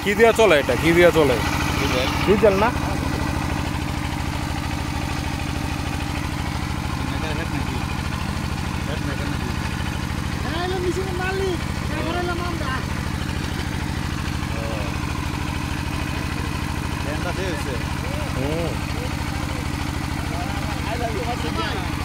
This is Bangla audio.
কি দিয়া চলে এটা কি দিয়া চলে ডিজেল না I love you.